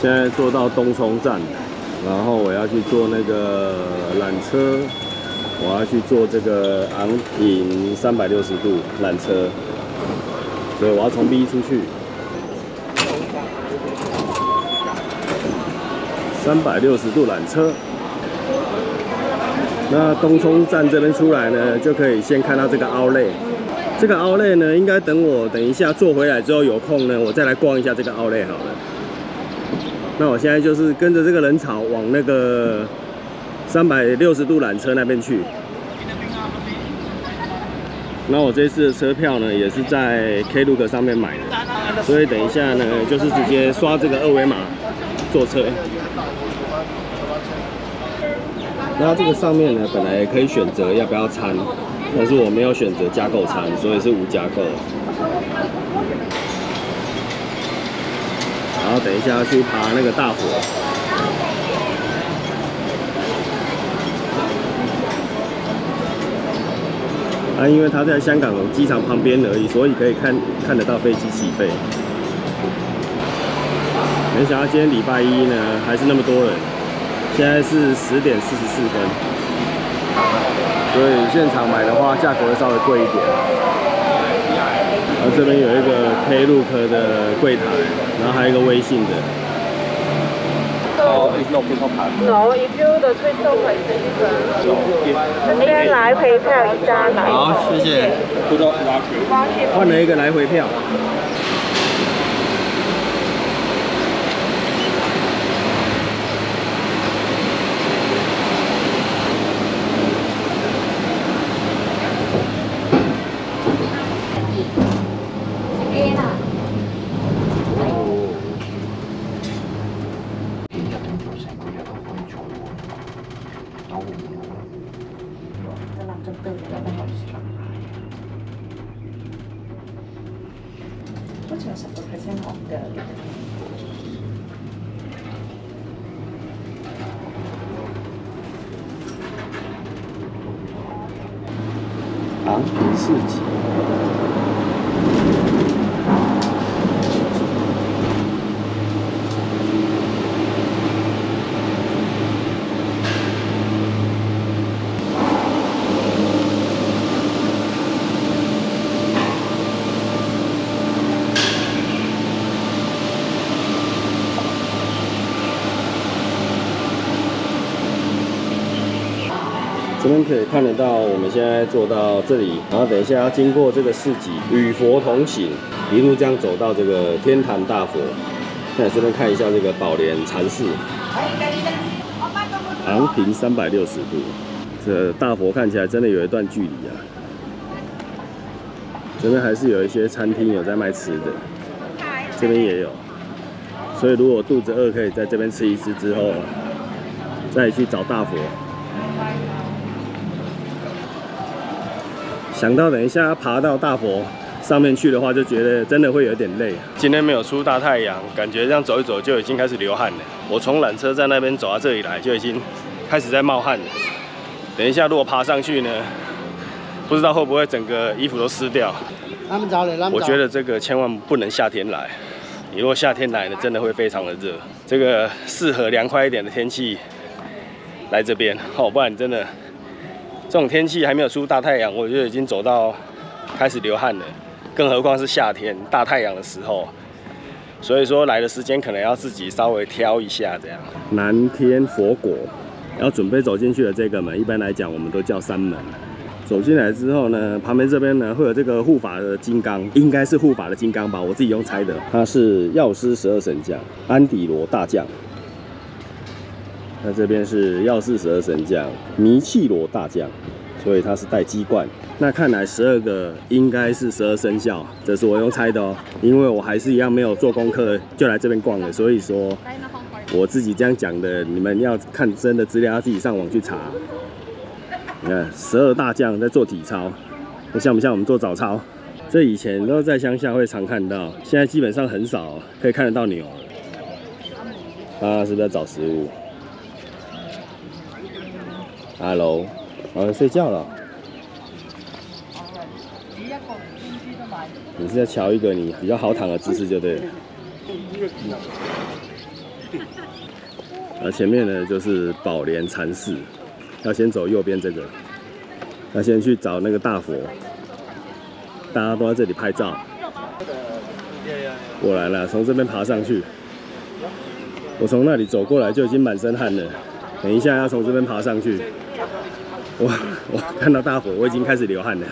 现在坐到东冲站，然后我要去坐那个缆车，我要去坐这个昂坪360度缆车，所以我要从 B 出去。360度缆车。那东冲站这边出来呢，就可以先看到这个outlet。这个outlet呢，应该等一下坐回来之后有空呢，我再来逛一下这个outlet好了。那我现在就是跟着这个人潮往那个360度缆车那边去。那我这次的车票呢，也是在 Klook 上面买的，所以等一下呢，就是直接刷这个二维码坐车。那这个上面呢，本来也可以选择要不要餐，但是我没有选择加购餐，所以是无加购。然后等一下要去爬那个大佛。因为它在香港机场旁边而已，所以可以看得到飞机起飞。没想到今天礼拜一呢，还是那么多人。现在是10点44分，所以现场买的话，价格会稍微贵一点。然后这边有一个 Klook 的柜台，然后还有一个微信的。 No, if you the crystal price 那边来回票一张。 好，谢谢。换了一个来回票。 好似有10% off 嘅。 昂坪市集。这边可以看得到，我们现在坐到这里，然后等一下要经过这个市集，与佛同行，一路这样走到这个天坛大佛。那顺便看一下这个宝莲禅寺，昂坪360度，这大佛看起来真的有一段距离啊。这边还是有一些餐厅有在卖吃的，这边也有，所以如果肚子饿，可以在这边吃一吃之后，再去找大佛。想到等一下爬到大佛上面去的话，就觉得真的会有点累。今天没有出大太阳，感觉这样走一走就已经开始流汗了。我从缆车站那边走到这里来，就已经开始在冒汗了。等一下如果爬上去呢，不知道会不会整个衣服都湿掉。我觉得这个千万不能夏天来，你如果夏天来呢，真的会非常的热。这个适合凉快一点的天气来这边哦，不然真的。这种天气还没有出大太阳，我就已经走到开始流汗了，更何况是夏天大太阳的时候。所以说来的时间可能要自己稍微挑一下这样。南天佛国，要准备走进去的这个门，一般来讲我们都叫山门。走进来之后呢，旁边这边呢会有这个护法的金刚，应该是护法的金刚吧，我自己用猜的。他是药师12神将安迪罗大将。那这边是药师12神将弥契罗大将，所以他是带鸡冠。那看来12个应该是12生肖，这是我用猜的哦，因为我还是一样没有做功课就来这边逛的，所以说我自己这样讲的，你们要看真的资料要自己上网去查。你看12大将在做体操，那像不像我们做早操？这以前都在乡下会常看到，现在基本上很少可以看得到牛了。他是不是在找食物？Hello， 睡觉了。你是在瞧一个你比较好躺的姿势就对了。 前面呢就是宝莲禅寺，要先走右边这个，要先去找那个大佛，大家都在这里拍照。过来了，从这边爬上去。我从那里走过来就已经满身汗了，等一下要从这边爬上去。我看到大佛，我已经开始流汗了。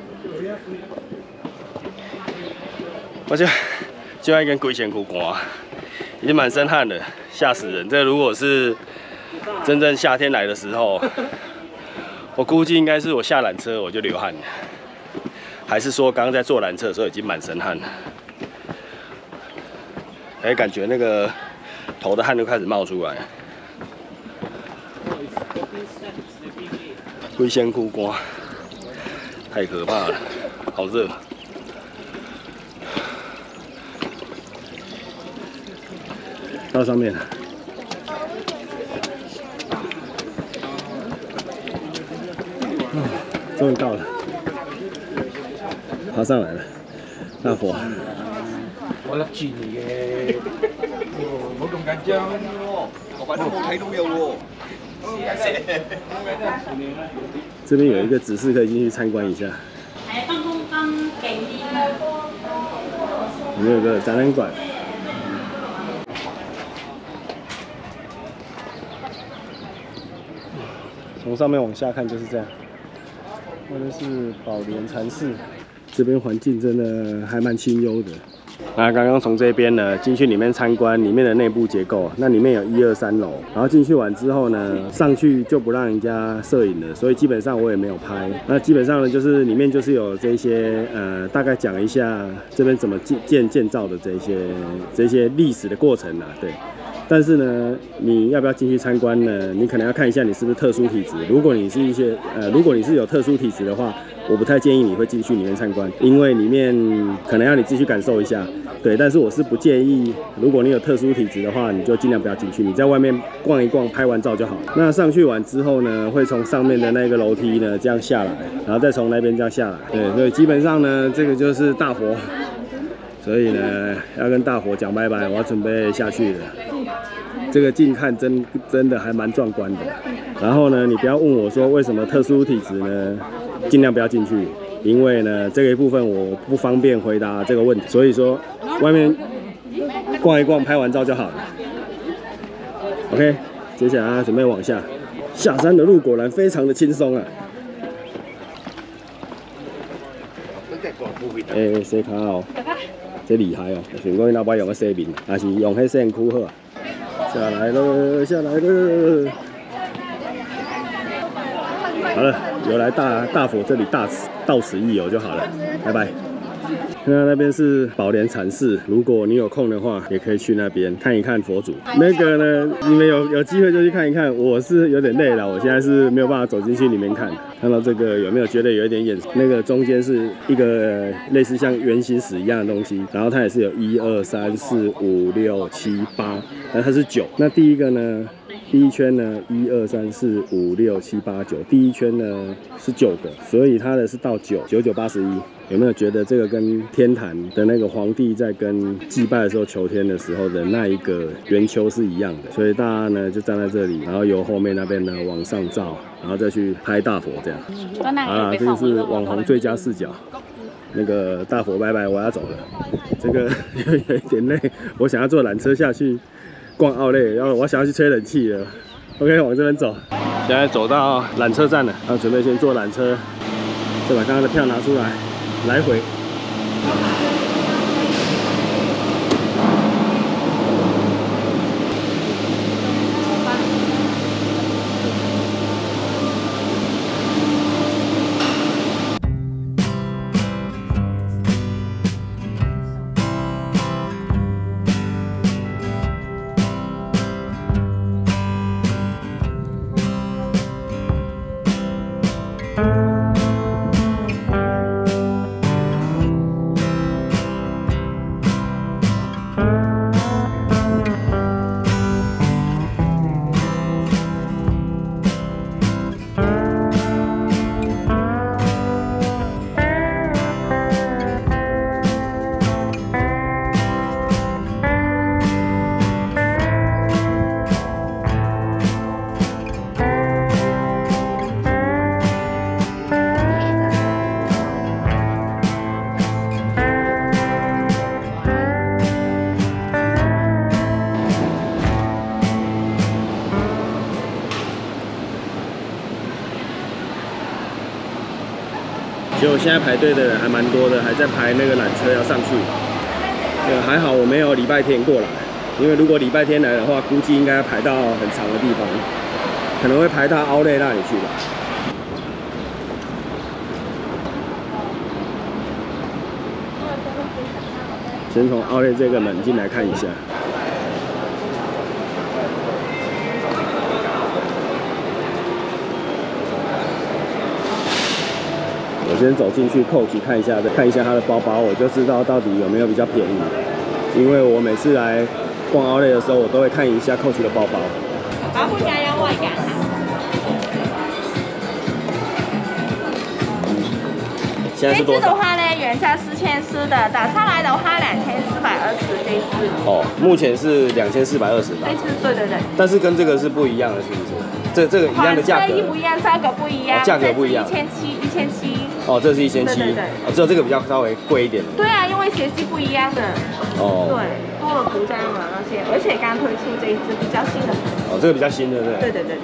我就要一根龟仙苦瓜，已经满身汗了，吓死人！这如果是真正夏天来的时候，我估计应该是我下缆车我就流汗了，还是说刚刚在坐缆车的时候已经满身汗了？哎，感觉那个头的汗都开始冒出来。龟仙苦瓜，太可怕了，好热。到上面了，终于到了，爬上来了，大佛。 我笠住嚟嘅，唔好咁緊張。頭髮都冇睇到有喎。 这边有一个指示可以进去参观一下。 放空更勁啲。 里面有个展览馆。从上面往下看就是这样，或者是宝莲禅寺，这边环境真的还蛮清幽的。那刚刚从这边呢进去里面参观里面的内部结构，那里面有1、2、3楼，然后进去完之后呢，上去就不让人家摄影了，所以基本上我也没有拍。那基本上呢，就是里面就是有这些大概讲一下这边怎么建造的这些历史的过程啊，对。但是呢，你要不要进去参观呢？你可能要看一下你是不是特殊体质。如果你是有特殊体质的话，我不太建议你会进去里面参观，因为里面可能要你自己去感受一下。对，但是我是不建议，如果你有特殊体质的话，你就尽量不要进去，你在外面逛一逛，拍完照就好。那上去完之后呢，会从上面的那个楼梯呢这样下来，然后再从那边这样下来。对，所以基本上呢，这个就是大佛。所以呢，要跟大佛讲拜拜，我要准备下去了。这个近看真的还蛮壮观的。然后呢，你不要问我说为什么特殊体质呢，尽量不要进去，因为呢这个一部分我不方便回答这个问题。所以说，外面逛一逛，拍完照就好了。OK， 接下来准备往下。下山的路果然非常的轻松啊。洗脚哦，这厉害哦！想讲老板用个洗面，还是用迄洗躯好啊？下来了，下来了。好了，有来大佛这里到此一游就好了，拜拜。那边是宝莲禅寺，如果你有空的话，也可以去那边看一看佛祖。那个呢，你们有机会就去看一看。我是有点累了，我现在是没有办法走进去里面看。看到这个有没有觉得有一点眼熟？那个中间是一个类似像圆形石一样的东西，然后它也是有1、2、3、4、5、6、7、8，但它是9。那第一个呢？第一圈呢，1、2、3、4、5、6、7、8、9，第一圈呢是9个，所以它的是到9，9、9、81。有没有觉得这个跟天坛的那个皇帝在跟祭拜的时候求天的时候的那一个圆丘是一样的？所以大家呢就站在这里，然后由后面那边呢往上照，然后再去拍大佛这样。啊，这就是网红最佳视角。那个大佛拜拜，我要走了。这个有一点累，我想要坐缆车下去。逛奥莱，然后我想要去吹冷气了。OK， 往这边走。现在走到缆车站了，然后准备先坐缆车，再把刚刚的票拿出来，来回。 就现在排队的人还蛮多的，还在排那个缆车要上去。还好我没有礼拜天过来，因为如果礼拜天来的话，估计应该要排到很长的地方，可能会排到Outlet那里去吧。先从Outlet这个门进来看一下。我先走进去Coach看一下它的包包，我就知道到底有没有比较便宜。因为我每次来逛Outlet的时候，我都会看一下Coach的包包。 保护家要外感。 现在是多少？ 这支的话呢，原价4400的，打上来的话2420这一支。 哦，目前是2420吧。 这支对。 但是跟这个是不一样的，是不是？这个一样的价格？ 一模一样，价格不一样。 价格不一样。 1700。 哦，这是1700。 对。 哦，只有这个比较稍微贵一点。 对啊，因为鞋是不一样的。 哦。 对，多了独家嘛那些，而且刚推出这一支比较新的。 哦，这个比较新的，对不对？ 对。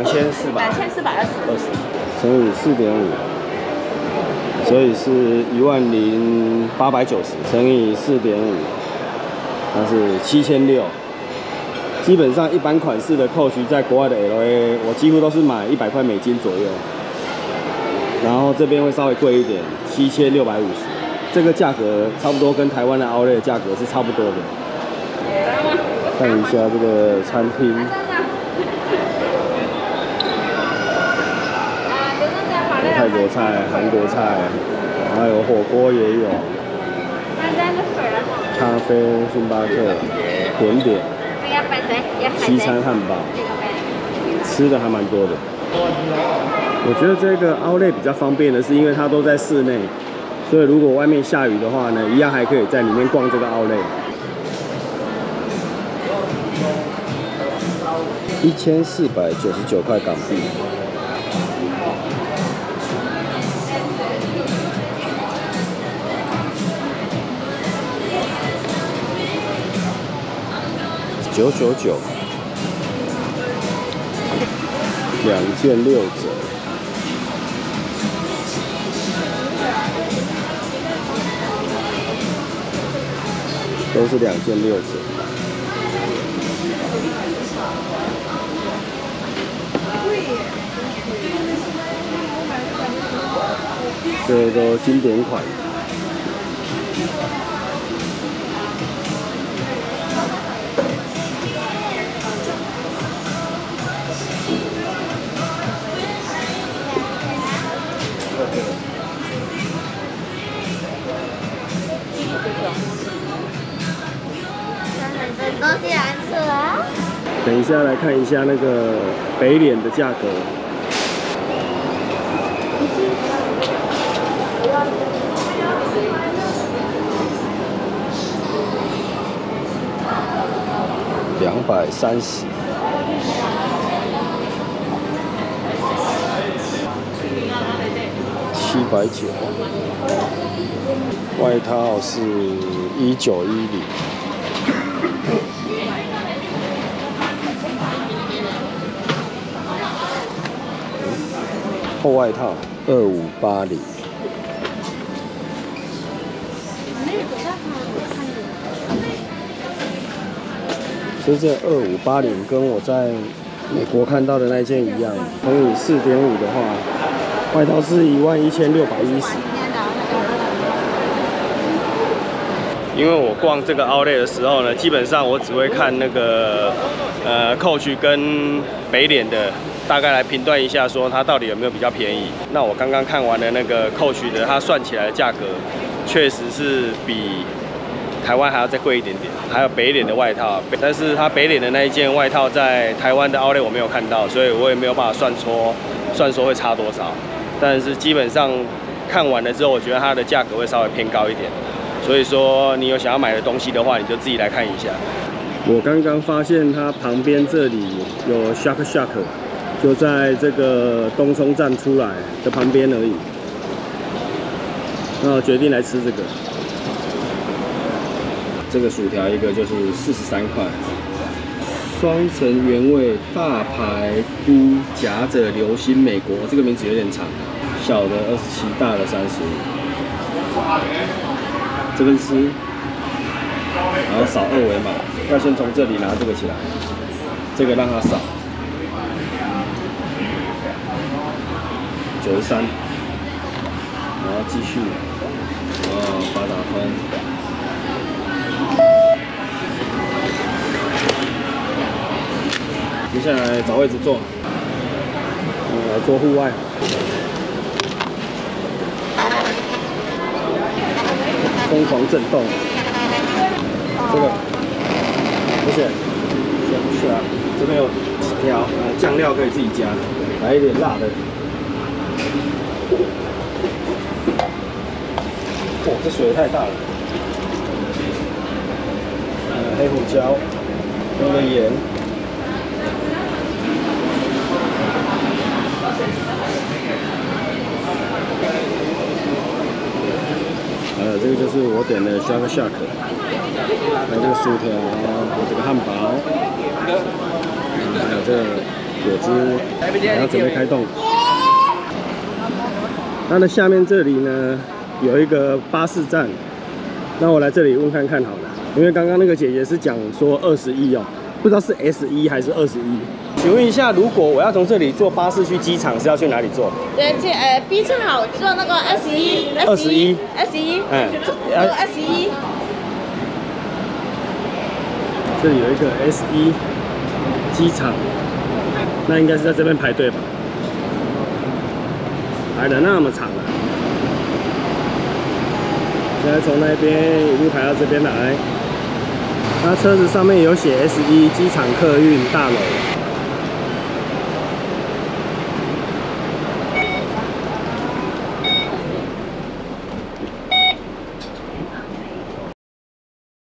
2420乘以4.5。所以是10890乘以4.5，它是7600。基本上一般款式的Coach在国外的 LA， 我几乎都是买100块美金左右。然后这边会稍微贵一点，7650。这个价格差不多跟台湾的Outlet的价格是差不多的。看一下这个餐厅。泰国菜、韩国菜，还有火锅也有，咖啡、星巴克、甜点、西餐汉堡，吃的还蛮多的。我觉得这个Outlet比较方便的是，因为它都在室内，所以如果外面下雨的话呢，一样还可以在里面逛这个Outlet。1499块港币。999，2件6折，都是2件6折。这都经典款。等一下来看一下那个北脸的价格。230。790。外套是1910。厚外套2580。这件2580跟我在美国看到的那件一样，乘以4.5的话，外套是11610。因为我逛这个Outlet的时候呢，基本上我只会看那个Coach跟北脸的。大概来评断一下，说它到底有没有比较便宜。那我刚刚看完的那个Coach的，它算起来的价格，确实是比台湾还要再贵一点点。还有北脸的外套，但是它北脸的那一件外套在台湾的Outlet我没有看到，所以我也没有办法算说会差多少。但是基本上看完了之后，我觉得它的价格会稍微偏高一点。所以说你有想要买的东西的话，你就自己来看一下。我刚刚发现它旁边这里有 Shack。就在这个东冲站出来的旁边而已，那我决定来吃这个。这个薯条一个就是43块，双层原味大排菇夹着流心美国，这个名字有点长。 小的27，大的35。这边吃，然后扫2维码，要先从这里拿这个起来，这个让它扫93，然后继续，把打通。接下来找位置坐，来坐户外。疯狂震动，这个不选，选不选啊？这边有几条，酱料可以自己加，来一点辣的。哇，这水太大了。黑胡椒，用个盐。这个就是我点的 Shake Shack， 还有这个薯条，还有这个汉堡，还有这个果汁，然后准备开动。它的下面这里呢有一个巴士站，那我来这里问看看好了，因为刚刚那个姐姐是讲说21哦，不知道是 S1还是21。请问一下，如果我要从这里坐巴士去机场，是要去哪里坐？ 对，B 正好坐那个21， 哎 21。 这里有一个 S1机场，那应该是在这边排队吧？排的那么长啊！现在从那边一路排到这边来，它车子上面有写 S1机场客运大楼。